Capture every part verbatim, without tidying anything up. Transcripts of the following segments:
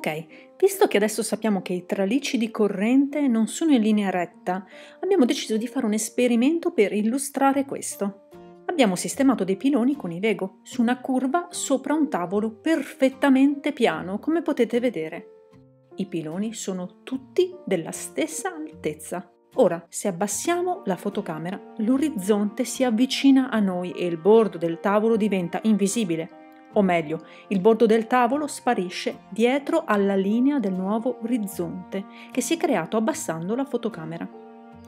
Ok, visto che adesso sappiamo che i tralicci di corrente non sono in linea retta, abbiamo deciso di fare un esperimento per illustrare questo. Abbiamo sistemato dei piloni con i Lego su una curva sopra un tavolo perfettamente piano, come potete vedere. I piloni sono tutti della stessa altezza. Ora, se abbassiamo la fotocamera, l'orizzonte si avvicina a noi e il bordo del tavolo diventa invisibile. O meglio, il bordo del tavolo sparisce dietro alla linea del nuovo orizzonte che si è creato abbassando la fotocamera.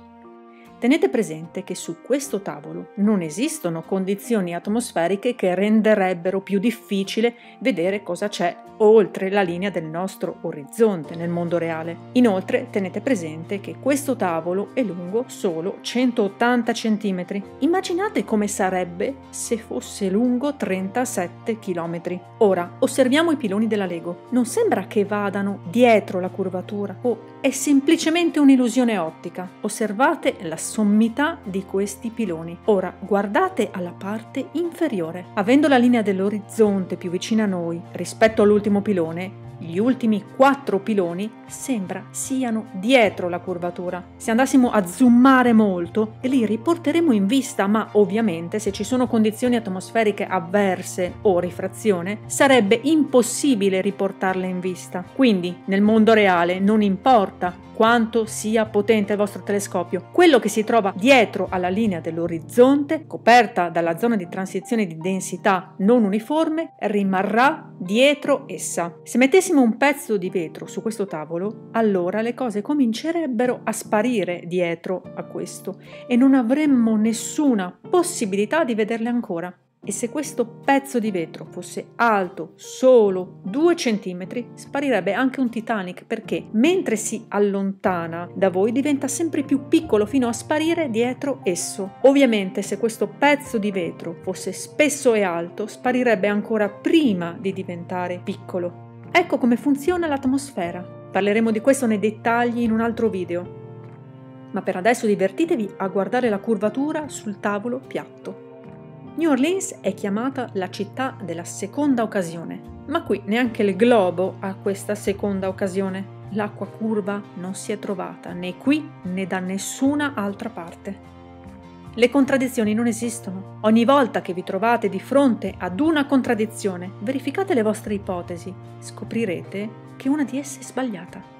Tenete presente che su questo tavolo non esistono condizioni atmosferiche che renderebbero più difficile vedere cosa c'è oltre la linea del nostro orizzonte nel mondo reale. Inoltre tenete presente che questo tavolo è lungo solo centottanta centimetri. Immaginate come sarebbe se fosse lungo trentasette chilometri. Ora osserviamo i piloni della Lego. Non sembra che vadano dietro la curvatura o è semplicemente un'illusione ottica. Osservate la sommità di questi piloni. Ora guardate alla parte inferiore. Avendo la linea dell'orizzonte più vicina a noi rispetto all'ultimo pilone, gli ultimi quattro piloni sembra siano dietro la curvatura. Se andassimo a zoomare molto, li riporteremo in vista, ma ovviamente se ci sono condizioni atmosferiche avverse o rifrazione, sarebbe impossibile riportarle in vista. Quindi, nel mondo reale non importa quanto sia potente il vostro telescopio, quello che si trova dietro alla linea dell'orizzonte, coperta dalla zona di transizione di densità non uniforme, rimarrà dietro essa. Se mettessimo un pezzo di vetro su questo tavolo, allora le cose comincerebbero a sparire dietro a questo e non avremmo nessuna possibilità di vederle ancora. E se questo pezzo di vetro fosse alto solo due centimetri, sparirebbe anche un Titanic, perché mentre si allontana da voi diventa sempre più piccolo fino a sparire dietro esso. Ovviamente se questo pezzo di vetro fosse spesso e alto, sparirebbe ancora prima di diventare piccolo. Ecco come funziona l'atmosfera. Parleremo di questo nei dettagli in un altro video. Ma per adesso divertitevi a guardare la curvatura sul tavolo piatto. New Orleans è chiamata la città della seconda occasione, ma qui neanche il globo ha questa seconda occasione. L'acqua curva non si è trovata né qui né da nessuna altra parte. Le contraddizioni non esistono. Ogni volta che vi trovate di fronte ad una contraddizione, verificate le vostre ipotesi. Scoprirete che una di esse è sbagliata.